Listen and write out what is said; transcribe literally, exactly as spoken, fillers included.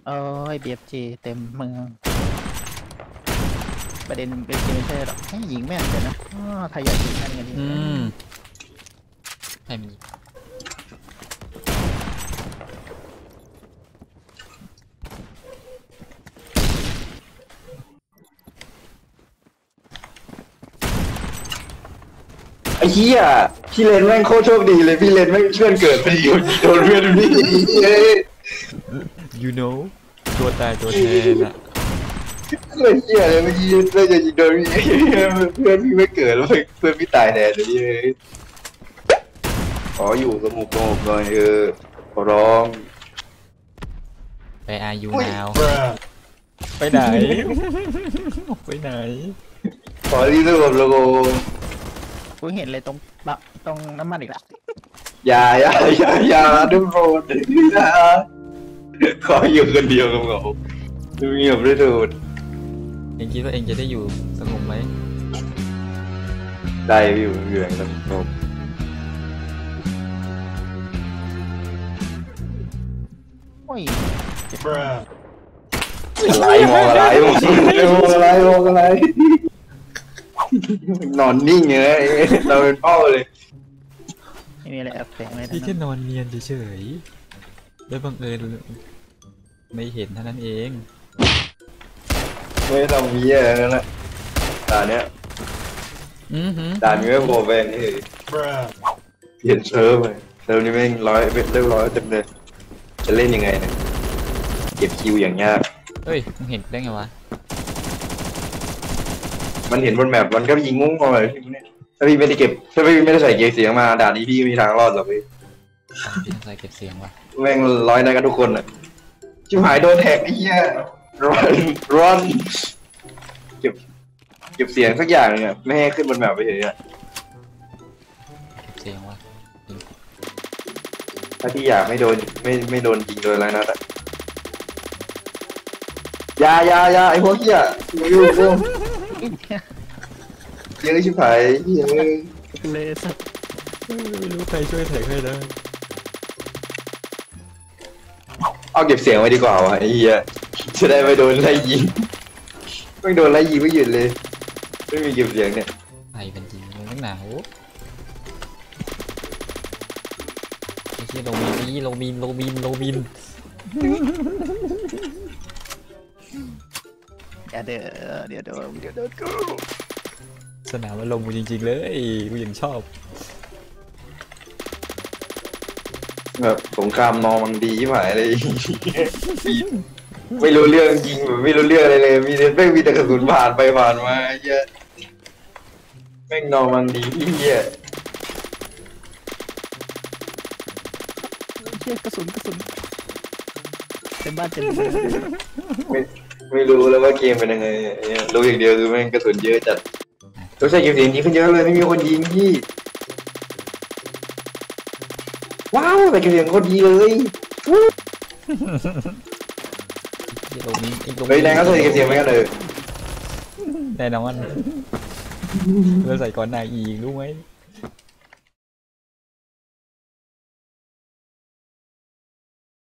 โอ้ย บี เอฟ จี เต็มเมืองประเด็นเป็นไม่ใช่หรอกให้ยิงแม่นเดี๋ยวนะอ๋อใครอยากยิงแม่นกันดีอืมใครมีไอ้เหี้ยพี่เลนแม่งโคตรโชคดีเลยพี่เลนแม่งเพื่อนเกิดพอดีโดนเพื่อนพี่เอ้ย you know ตัวตายตัวแทนอะเพื่อนเหี้ยเลยเมื่อกี้เพื่อนจะยิงโดนพี่เพื่อนพี่ไม่เกิดแล้วเพื่อนพี่ตายแทนเลยเอ้ยขออยู่สงบสงบหน่อยเออขอร้องไปอายุนาวไปไหนไปไหนขอรีสงบโลโก้กูเห็นเลยตรงปะตรงน้ำมันอีกแล้วอย่าอย่าอย่าอย่าทุกคนนะขออยู่คนเดียวกับเขาเงียบด้วยดูดเองคิดว่าเองจะได้อยู่สงบไหมได้อยู่อยู่อย่างสงบโอ้ยอะไรมองอะไรมองอะไรมองอะไรนอนนิ่งเลยเราเป็นเป้าเลยไม่มีอะไรแอบแฝงเลยพี่แค่นอนเนียนเฉยๆแล้วบังเอิญไม่เห็นเท่านั้นเองไม่ต้องมีอะไรนั่นแหละด่านเนี้ยด่านนี้ไม่โผล่ไปนี่เปลี่ยนเซิร์ฟเลยเซิร์ฟนี้แม่งร้อยเรียบร้อยเต็มเลยจะเล่นยังไงเนี่ยเก็บคิวอย่างยากเฮ้ยมึงเห็นได้ไงวะมันเห็นบนแมปมันก็ยิงงงๆเลยถ้าพี่ไม่ได้เก็บถ้าพี่ไม่ได้ใส่เก็บเสียงมาด่านนี้พี่มีทางรอดหรอกพี่พี่ใส่เก็บเสียงวะแม่งร้อยนัดกันทุกคนอ่ะชิบหายโดนแท็กไอ้เหี้ยรอนรอนเก็บเก็บเสียงสักอย่างเนี่ยไม่ให้ขึ้นบนแมปไปเฉยอ่ะเสียงวะถ้าพี่อยากไม่โดนไม่ไม่โดนยิงโดยไรนัดอ่ะยายายาไอ้พวกเหี้ยอยู่พวกเยอะชิบหายเหี้ยเลยสักไม่รู้ใครช่วยแท็กให้ได้เอาเก็บเสียงไว้ดีกว่าวะไอ้เหี้ยจะได้ไม่โดนไล่ยิงไม่โดนไล่ยิงไม่หยุดเลยไม่มีเก็บเสียงเนี่ยไอเป็นจริงมันหนาวไอ้ที่โลบินนี่โลบินโลบินโลบินอย่าเด้อเดี๋ยวโดนเดี๋ยวโดนกูสนามอารมณ์กูจริงๆเลยกูยังชอบแบบสงครามนอร์มันดีที่หมายเลยไม่รู้เรื่องจริงแบบไม่รู้เรื่องอะไรเลยมีแต่แม่งมีแต่กระสุนผ่านไปผ่านมาเยอะแม่งนอร์มันดีที่เหี้ยเชี่ยกระสุนกระสุนเต็มบ้านเต็มไม่ไม่รู้แล้วว่าเกมเป็นยังไงรู้อย่างเดียวคือแม่งกระสุนเยอะจัดตัวใช้เก็บเสียงดีขึ้นเยอะเลยไม่มีคนยิงพี่ว้าวแต่เก็บเสียงโคตรดีเลยเฮ้ยแรงก็ใส่เก็บเสียงไม่กันเลยแน่นอนเราใส่ก่อนนายอีรู้ไหม